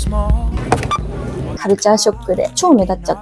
カルチャーショックで超目立っちゃって。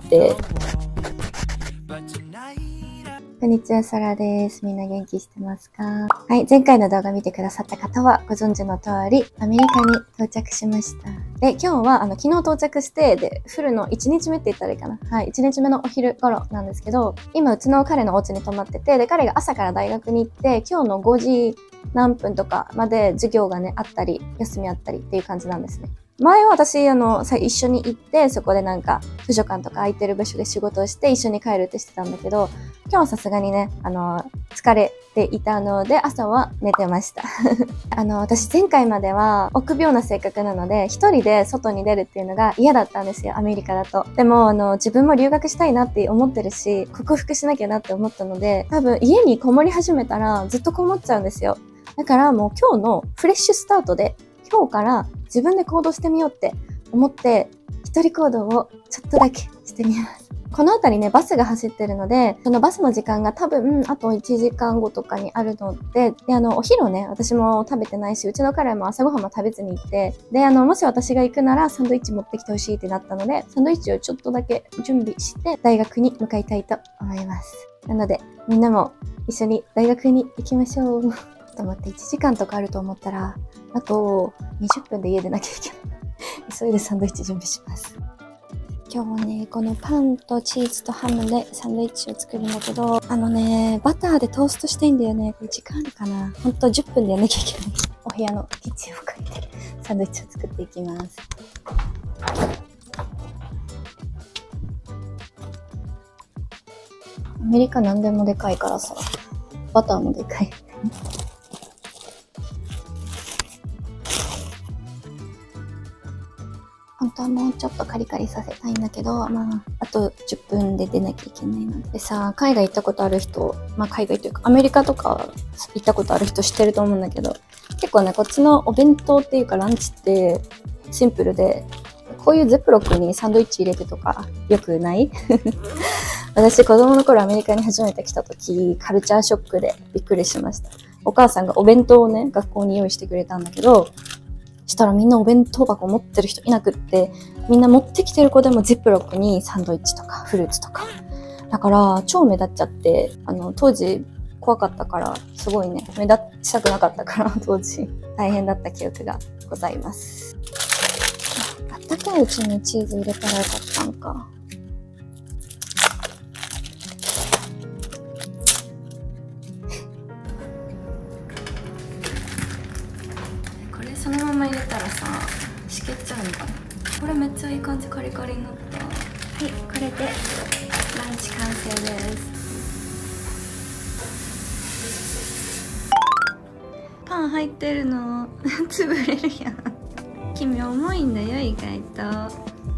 こんにちは、サラです。みんな元気してますか？はい、前回の動画見てくださった方はご存知の通り、アメリカに到着しました。で、今日は昨日到着して、で、フルの1日目って言ったらいいかな。はい、1日目のお昼頃なんですけど、今うちの彼のお家に泊まってて、で、彼が朝から大学に行って、今日の5時何分とかまで授業がね、あったり、休みあったりっていう感じなんですね。前は私、一緒に行って、そこでなんか、図書館とか空いてる場所で仕事をして、一緒に帰るってしてたんだけど、今日はさすがにね、疲れていたので、朝は寝てました。私前回までは臆病な性格なので、一人で外に出るっていうのが嫌だったんですよ、アメリカだと。でも、自分も留学したいなって思ってるし、克服しなきゃなって思ったので、多分家にこもり始めたらずっとこもっちゃうんですよ。だからもう今日のフレッシュスタートで、今日から自分で行動してみようって思って、一人行動をちょっとだけしてみます。この辺りね、バスが走ってるので、そのバスの時間が多分、あと1時間後とかにあるので、お昼をね、私も食べてないし、うちの彼も朝ごはんも食べずに行って、で、もし私が行くならサンドイッチ持ってきてほしいってなったので、サンドイッチをちょっとだけ準備して、大学に向かいたいと思います。なので、みんなも一緒に大学に行きましょう。と思って1時間とかあると思ったら、あと20分で家出なきゃいけない。急いでサンドイッチ準備します。今日はね、このパンとチーズとハムでサンドイッチを作るんだけど、バターでトーストしたいんだよね。これ時間あるかな？ほんと10分でやんなきゃいけない。お部屋のキッチンを借りてサンドイッチを作っていきます。アメリカ何でもでかいからさ、バターもでかい。本当はもうちょっとカリカリさせたいんだけど、あと10分で出なきゃいけないのでさ、海外行ったことある人、海外というかアメリカとか行ったことある人知ってると思うんだけど、結構ね、こっちのお弁当っていうかランチってシンプルで、こういうゼプロックにサンドイッチ入れてとか、よくない私子供の頃アメリカに初めて来た時、カルチャーショックでびっくりしました。お母さんがお弁当をね、学校に用意してくれたんだけど、したらみんなお弁当箱持ってる人いなくって、みんな持ってきてる子でもジップロックにサンドイッチとかフルーツとか。だから超目立っちゃって、当時怖かったから、すごいね、目立ちたくなかったから、当時大変だった記憶がございます。あったかいうちにチーズ入れたらよかったんか。そのまま入れたらさ、しけっちゃうのかな。これめっちゃいい感じ、カリカリになった。はい、これでランチ完成です。パン入ってるの潰れるやん。君重いんだよ、意外と。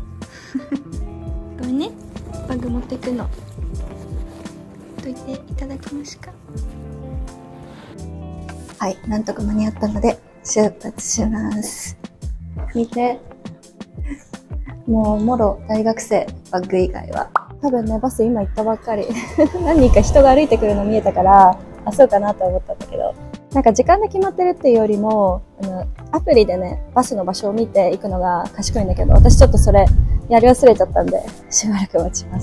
ごめんね、バッグ持ってくのどいていただけますか。はい、なんとか間に合ったので出発します。見て。もう、もろ大学生、バッグ以外は。多分ね、バス今行ったばっかり。何人か人が歩いてくるの見えたから、そうかなと思ったんだけど。なんか時間で決まってるっていうよりも、アプリでね、バスの場所を見て行くのが賢いんだけど、私ちょっとそれやり忘れちゃったんで、しばらく待ちます。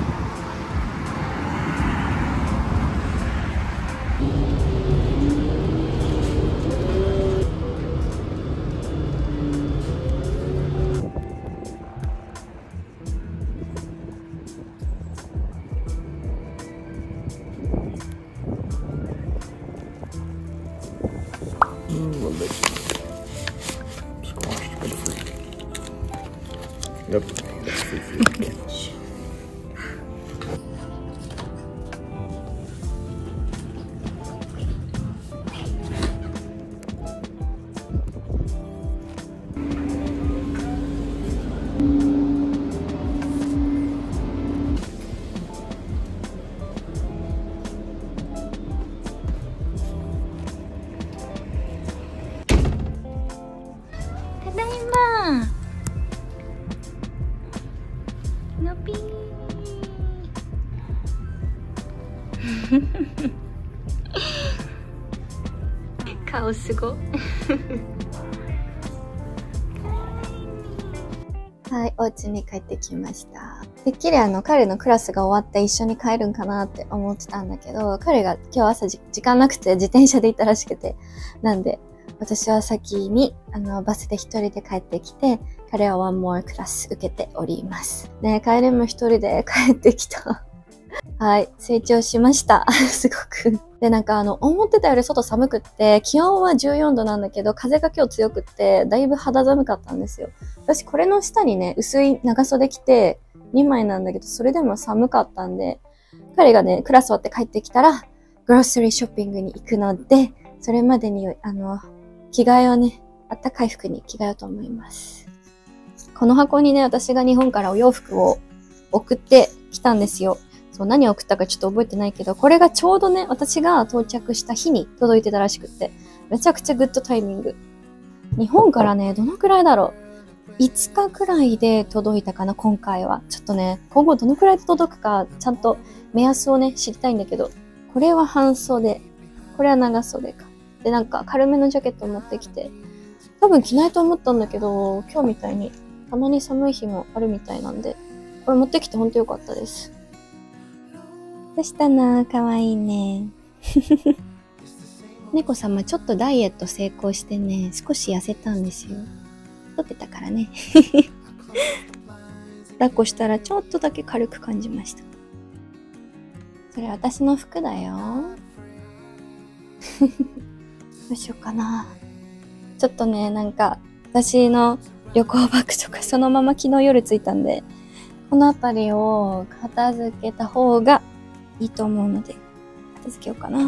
Yep, that's free food. ただいま。のぴー。顔すご。 はい、お家に帰ってきました。てっきり彼のクラスが終わって一緒に帰るんかなって思ってたんだけど、彼が今日朝時間なくて自転車で行ったらしくて、なんで、私は先に、バスで一人で帰ってきて、彼はワンモアクラス受けております。ね、帰りも一人で帰ってきた。はい、成長しました。すごく。で、思ってたより外寒くって、気温は14度なんだけど、風が今日強くって、だいぶ肌寒かったんですよ。私、これの下にね、薄い長袖着て、2枚なんだけど、それでも寒かったんで、彼がね、クラス終わって帰ってきたら、グロッサリーショッピングに行くので、それまでに、着替えをね、あったかい服に着替えようと思います。この箱にね、私が日本からお洋服を送ってきたんですよ。そう、何を送ったかちょっと覚えてないけど、これがちょうどね、私が到着した日に届いてたらしくって、めちゃくちゃグッドタイミング。日本からね、どのくらいだろう。5日くらいで届いたかな、今回は。ちょっとね、今後どのくらいで届くか、ちゃんと目安をね、知りたいんだけど、これは半袖、これは長袖か。で、軽めのジャケットを持ってきて、多分着ないと思ったんだけど、今日みたいにたまに寒い日もあるみたいなんで、これ持ってきてほんとよかったです。どうしたな？かわいいね。猫様ちょっとダイエット成功してね、少し痩せたんですよ。太ってたからね。抱っこしたらちょっとだけ軽く感じました。それ私の服だよ。どうしようかな。ちょっとね、私の旅行バッグとかそのまま昨日夜着いたんで、この辺りを片付けた方がいいと思うので、片付けようかな。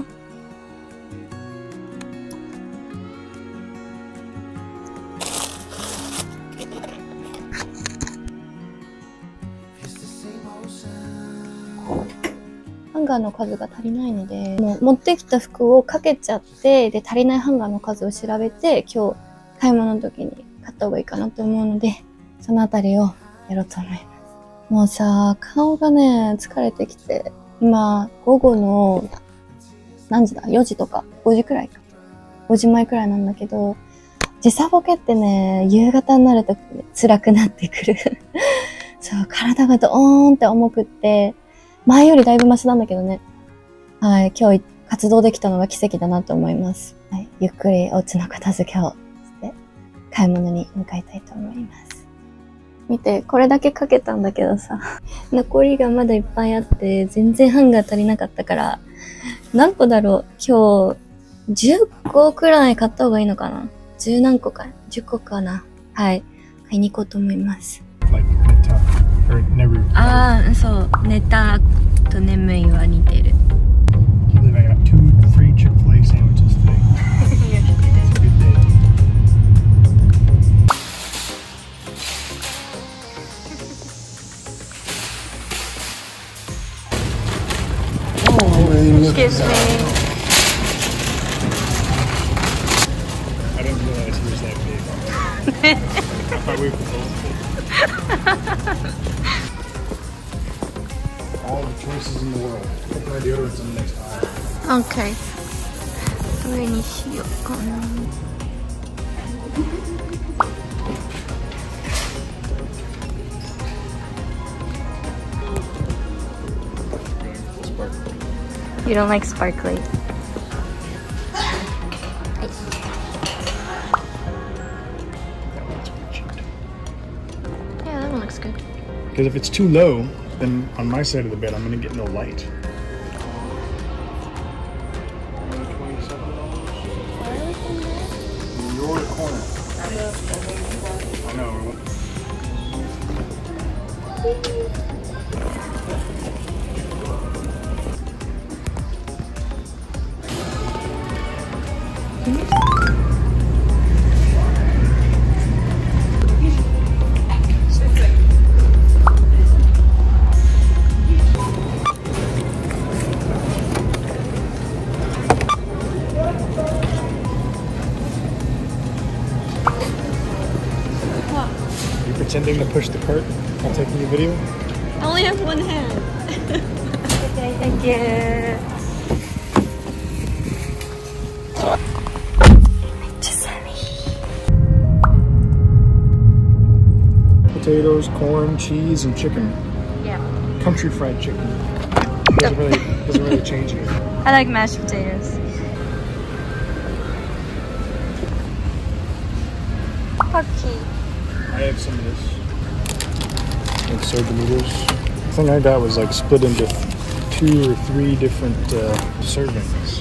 ハンガーの数が足りないので、もう持ってきた服をかけちゃって、で、足りないハンガーの数を調べて、今日買い物の時に買った方がいいかなと思うので、そのあたりをやろうと思います。もうさ、顔がね、疲れてきて、今、午後の、何時だ ?4 時とか、5時くらいか。5時前くらいなんだけど、時差ボケってね、夕方になると辛くなってくる。そう、体がドーンって重くって、前よりだいぶマシなんだけどね。はい、今日活動できたのが奇跡だなと思います。はい、ゆっくりお家の片付けをして、買い物に向かいたいと思います。見て、これだけかけたんだけどさ、残りがまだいっぱいあって、全然ハンガー足りなかったから、何個だろう？今日、10個くらい買った方がいいのかな？ 10 何個か？ 10 個かな？はい。買いに行こうと思います。ああ、そう。寝たと眠いは似てる。Excuse me. I didn't realize he was that big. I thought we were both big. All the choices in the world. Put my deodorants in the next aisle. Okay. どれにしようかな。You don't like sparkly? Yeah, that one looks good. Because if it's too low, then on my side of the bed, I'm going to get no light. Your corner. I know. Pretending to push the cart while taking a video? I only have one hand. Okay, thank you. めっちゃ寒い。 What potatoes, corn, cheese, and chicken. Yeah. Country fried chicken. Doesn't really change it. I like mashed potatoes. Pocky. I have some of this. Like soba noodles. The thing I got was like split into 2 or 3 different servings.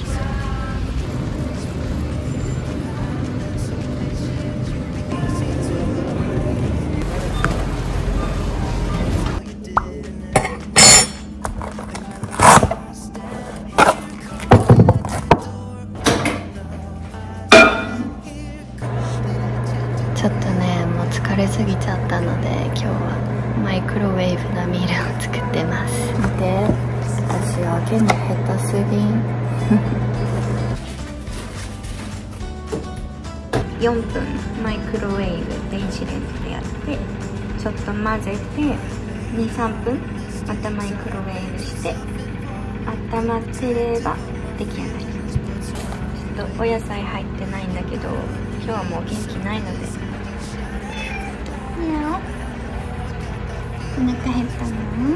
ちょっとね、もう疲れすぎちゃったので、今日はマイクロウェーブなミールを作ってます。見て、私は開けるの下手すぎん。4分マイクロウェーブ電子レンジでやって、ちょっと混ぜて 2,3 分またマイクロウェーブして温まってれば出来上がり。ちょっとお野菜入ってないんだけど、今日はもう元気ないので。お腹減ったの？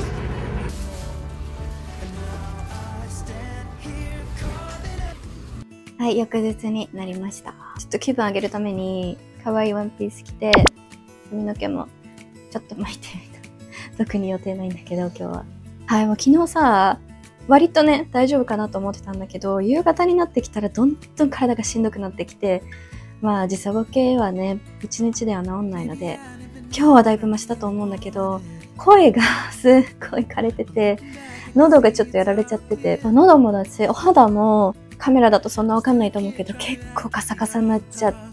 はい、翌日になりました。ちょっと気分上げるために可愛いワンピース着て、髪の毛もちょっと巻いてみた。特に予定ないんだけど今日は。はい、もう昨日さ、割とね大丈夫かなと思ってたんだけど、夕方になってきたらどんどん体がしんどくなってきて、まあ時差ボケはね1日では治んないので、今日はだいぶマシだと思うんだけど、声がすっごい枯れてて、喉がちょっとやられちゃってて、喉もだしお肌もカメラだとそんなわかんないと思うけど結構カサカサになっちゃって、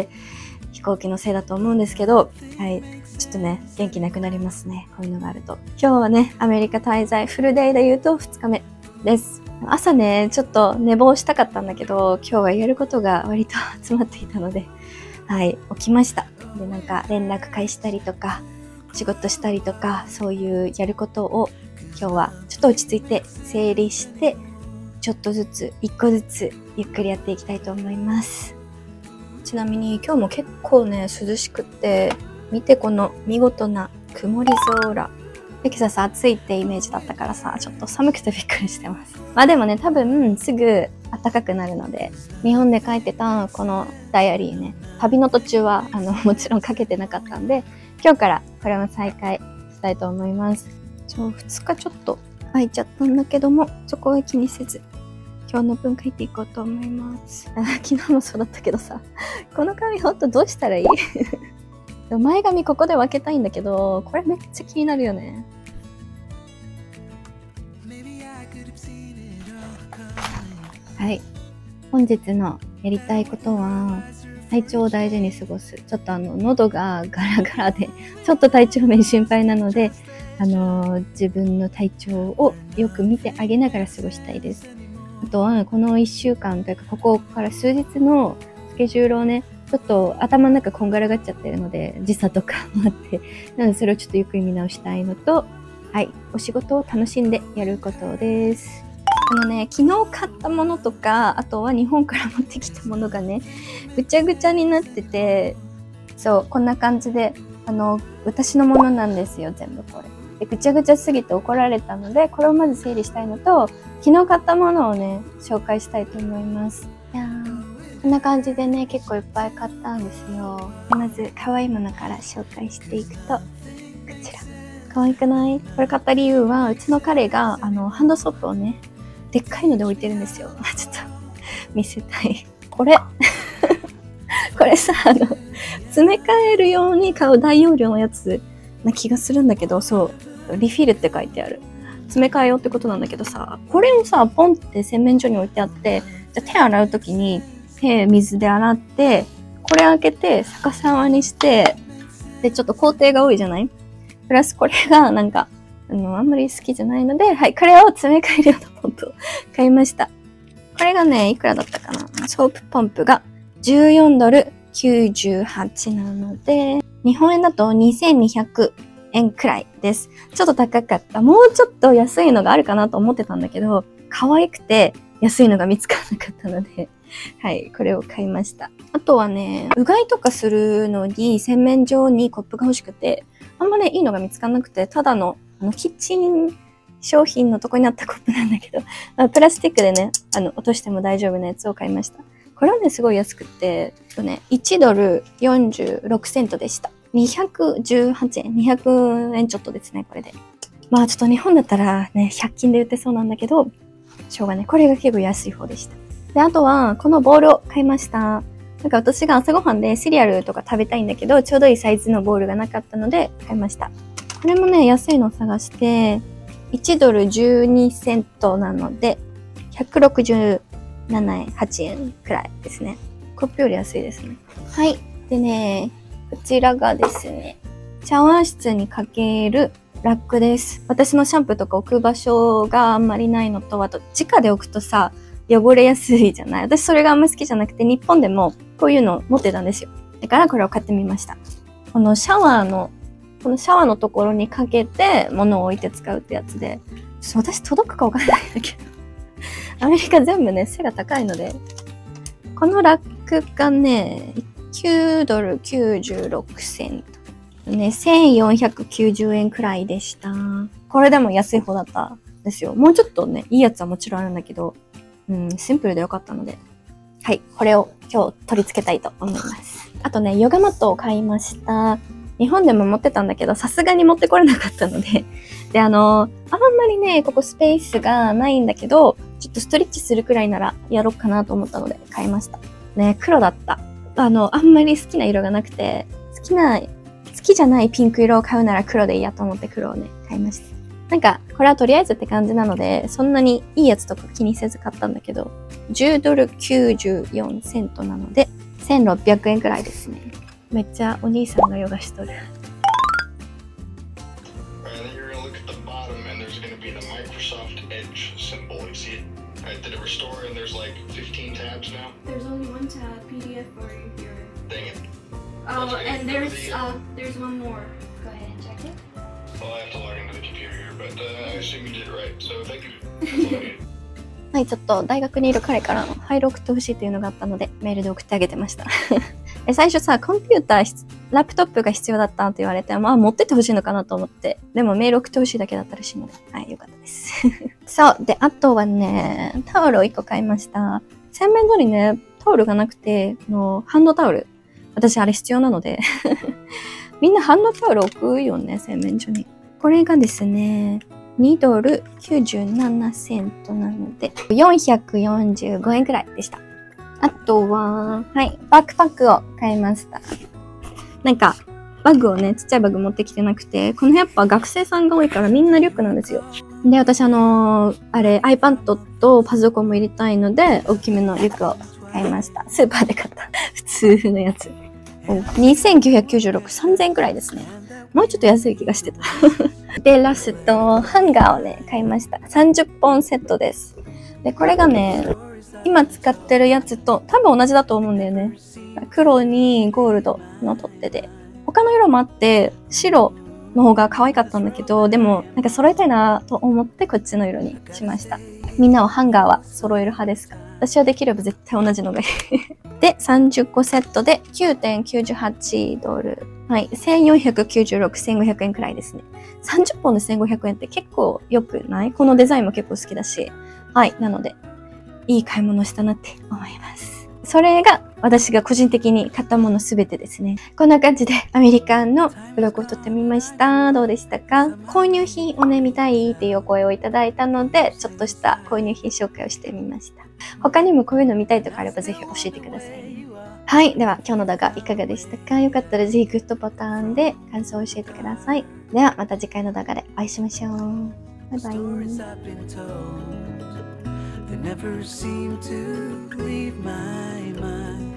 飛行機のせいだと思うんですけど、はい、ちょっとね元気なくなりますね、こういうのがあると。今日はねアメリカ滞在フルデイで言うと2日目です。朝ねちょっと寝坊したかったんだけど、今日はやることが割と詰まっていたので、はい、起きました。で、なんか連絡返したりとか仕事したりとか、そういうやることを今日はちょっと落ち着いて整理して、ちょっとずつ1個ずつゆっくりやっていきたいと思います。ちなみに今日も結構ね涼しくって、見てこの見事な曇り空。テキサス暑いってイメージだったからさ、ちょっと寒くてびっくりしてます。まあでもね、多分すぐ暖かくなるので、日本で書いてたこのダイアリーね、旅の途中はもちろん書けてなかったんで、今日からこれも再開したいと思います。2日ちょっと空いちゃったんだけども、そこは気にせず今日の分書いていこうと思います。昨日もそうだったけどさ、この髪ほんとどうしたらいい？前髪ここで分けたいんだけど、これめっちゃ気になるよね。はい。本日のやりたいことは、体調を大事に過ごす。ちょっと喉がガラガラで、ちょっと体調面心配なので、自分の体調をよく見てあげながら過ごしたいです。あとは、この1週間というか、ここから数日のスケジュールをね、ちょっと頭の中こんがらがっちゃってるので、時差とかもあって、なのでそれをちょっとゆっくり見直したいのと、はい、お仕事を楽しんでやることです。昨日買ったものとか、あとは日本から持ってきたものがね、ぐちゃぐちゃになってて、そう、こんな感じで、私のものなんですよ、全部これ。で、ぐちゃぐちゃすぎて怒られたので、これをまず整理したいのと、昨日買ったものをね、紹介したいと思います。いやー、こんな感じでね、結構いっぱい買ったんですよ。まず、可愛いものから紹介していくと、こちら。可愛くない？これ買った理由は、うちの彼が、ハンドソープをね、でっかいので置いてるんですよ。ちょっと、見せたい。これ。これさ、詰め替えるように買う大容量のやつな気がするんだけど、そう、リフィルって書いてある。詰め替えようってことなんだけどさ、これをさ、ポンって洗面所に置いてあって、じゃ手洗うときに手水で洗って、これ開けて逆さまにして、で、ちょっと工程が多いじゃない？プラスこれがなんか、あんまり好きじゃないので、はい、これを詰め替えるようなポンプを買いました。これがね、いくらだったかな？ソープポンプが14ドル98なので、日本円だと2200円くらいです。ちょっと高かった。もうちょっと安いのがあるかなと思ってたんだけど、可愛くて安いのが見つからなかったので、はい、これを買いました。あとはね、うがいとかするのに洗面所にコップが欲しくて、 あんまね、いいのが見つからなくて、ただの、キッチン商品のとこにあったコップなんだけど、プラスチックでね、落としても大丈夫なやつを買いました。これはね、すごい安くて、1ドル46セントでした。218円、200円ちょっとですね、これで。まあちょっと日本だったらね、100均で売ってそうなんだけど、しょうがね、これが結構安い方でした。で、あとは、このボウルを買いました。なんか私が朝ごはんでシリアルとか食べたいんだけど、ちょうどいいサイズのボウルがなかったので買いました。これもね、安いのを探して、1ドル12セントなので、167円、8円くらいですね。コップより安いですね。はい。でね、こちらがですね、シャワー室にかけるラックです。私のシャンプーとか置く場所があんまりないのと、あと、直で置くとさ、汚れやすいじゃない。私それがあんま好きじゃなくて、日本でもこういうの持ってたんですよ。だからこれを買ってみました。このシャワーのところにかけて物を置いて使うってやつで、私届くかわかんないんだけど。アメリカ全部ね、背が高いので、このラックがね、9ドル96セント。ね、1490円くらいでした。これでも安い方だったんですよ。もうちょっとね、いいやつはもちろんあるんだけど、シンプルでよかったので。はい、これを今日取り付けたいと思います。あとね、ヨガマットを買いました。日本でも持ってたんだけど、さすがに持ってこれなかったので。で、あんまりね、ここスペースがないんだけど、ちょっとストレッチするくらいならやろうかなと思ったので買いました。ね、黒だった。あんまり好きな色がなくて、好きじゃないピンク色を買うなら黒でいいやと思って黒をね、買いました。なんか、これはとりあえずって感じなので、そんなにいいやつとか気にせず買ったんだけど、10ドル94セントなので、1600円くらいですね。めっちゃお兄さんがヨガしとる。 Oh, and there's one more. Go ahead and check it. Well, I have to log into the computer here, but I assume you did it right. So thank you. That's all I need. はい、ちょっと大学にいる彼からのファイル送ってほしいっていうのがあったので、メールで送ってあげてました。最初さ、コンピューター、ラップトップが必要だったって言われて、まあ持ってってほしいのかなと思って、でもメール送ってほしいだけだったらしいので、はい、よかったです。そう、で、あとはね、タオルを1個買いました。洗面所にね、タオルがなくて、ハンドタオル。私あれ必要なのでみんなハンドタオル置くよね、洗面所に。これがですね、2ドル97セントなので、445円くらいでした。あとは、はい、バックパックを買いました。なんか、バッグをね、ちっちゃいバッグ持ってきてなくて、このやっぱ学生さんが多いからみんなリュックなんですよ。で、私iPad とパソコンも入れたいので、大きめのリュックを買いました。スーパーで買った。普通のやつ。2996、3000円くらいですね。もうちょっと安い気がしてた。で、ラスト、ハンガーをね、買いました。30本セットです。で、これがね、今使ってるやつと多分同じだと思うんだよね。黒にゴールドの取っ手で。他の色もあって、白の方が可愛かったんだけど、でもなんか揃えたいなと思ってこっちの色にしました。みんなはハンガーは揃える派ですか？私はできれば絶対同じのがいい。で、30個セットで 9.98 ドル。はい。1496、1500円くらいですね。30本で1500円って結構良くない？このデザインも結構好きだし。はい。なので、いい買い物したなって思います。それが私が個人的に買ったものすべてですね。こんな感じでアメリカンのブログを撮ってみました。どうでしたか？購入品をね、見たいっていうお声をいただいたので、ちょっとした購入品紹介をしてみました。他にもこういうの見たいとかあればぜひ教えてくださいね。はい。では今日の動画いかがでしたか？よかったらぜひグッドボタンで感想を教えてください。ではまた次回の動画でお会いしましょう。バイバイ。They never seem to leave my mind.